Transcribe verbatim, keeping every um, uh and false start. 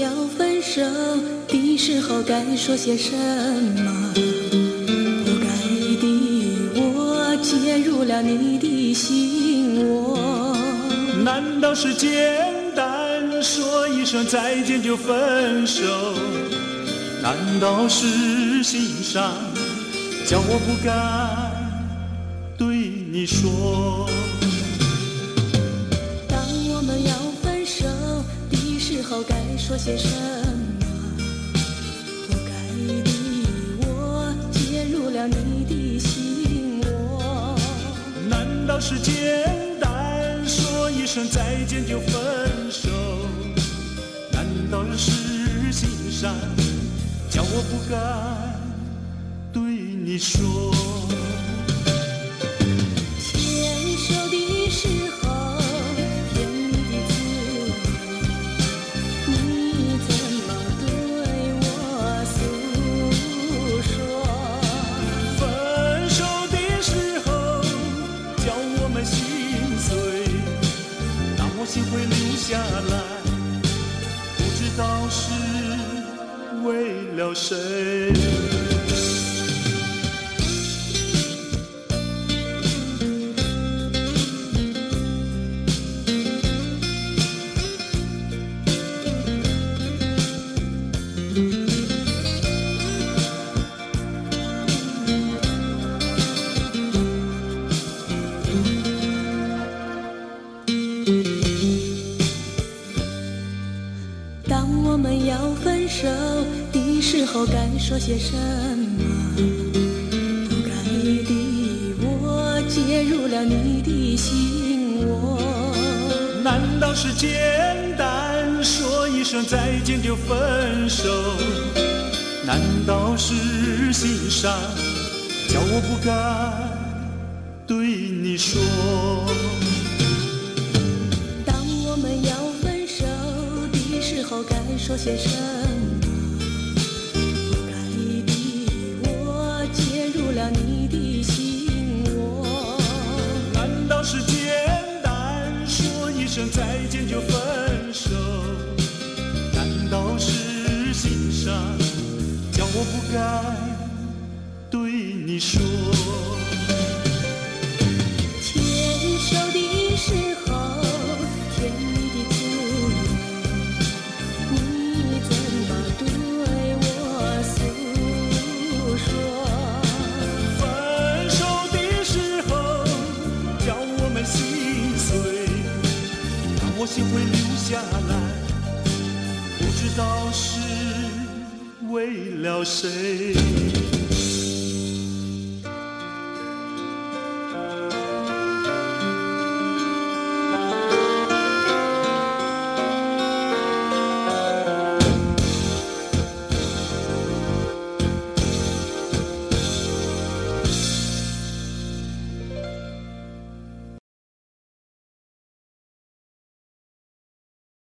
要分手的时候该说些什么？不该的我介入了你的心窝。 难道是简单说一声再见就分手？难道是心伤叫我不敢对你说？ 当我们要分手的时候该说些什么？不该的我介入了你的心窝。 难道是简单说一声再见就分手？难道是心伤叫我不敢对你说？ 牵手的时候甜蜜的滋味，你怎么对我诉说？ 分手的时候叫我们心碎，那我心会留下来，不知道是为了谁。 当我们要分手的时候该说些什么？不该的我介入了你的心窝。 难道是简单说一声再见就分手？难道是心伤叫我不敢对你说？ 当我们要分手的时候该说些什么？不该的我介入了你的心窝。 难道是简单说一声再见就分手？难道是心伤叫我不敢对你说？ 牵手的时候甜蜜的滋味，你怎么对我诉说？ 分手的时候叫我们心碎，那我心会留下来，不知道是为了谁。